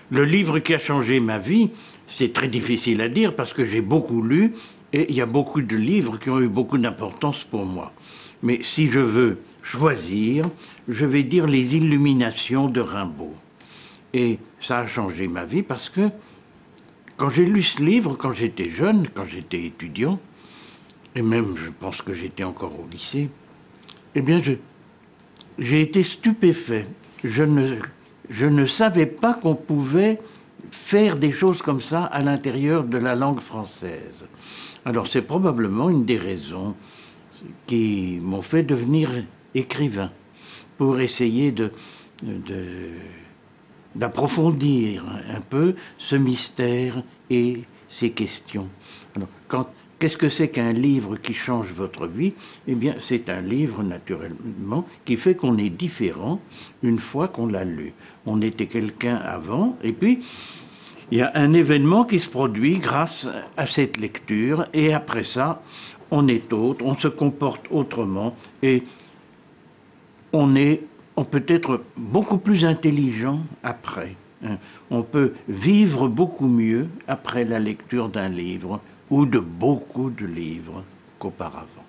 Le livre qui a changé ma vie, c'est très difficile à dire parce que j'ai beaucoup lu et il y a beaucoup de livres qui ont eu beaucoup d'importance pour moi. Mais si je veux choisir, je vais dire Les Illuminations de Rimbaud. Et ça a changé ma vie parce que quand j'ai lu ce livre, quand j'étais jeune, quand j'étais étudiant, et même je pense que j'étais encore au lycée, eh bien j'ai été stupéfait. Je ne savais pas qu'on pouvait faire des choses comme ça à l'intérieur de la langue française. Alors c'est probablement une des raisons qui m'ont fait devenir écrivain, pour essayer d'approfondir un peu ce mystère et ces questions. Alors, qu'est-ce que c'est qu'un livre qui change votre vie? Eh bien, c'est un livre, naturellement, qui fait qu'on est différent une fois qu'on l'a lu. On était quelqu'un avant, et puis, il y a un événement qui se produit grâce à cette lecture, et après ça, on est autre, on se comporte autrement, et on peut être beaucoup plus intelligent après. On peut vivre beaucoup mieux après la lecture d'un livre ou de beaucoup de livres qu'auparavant.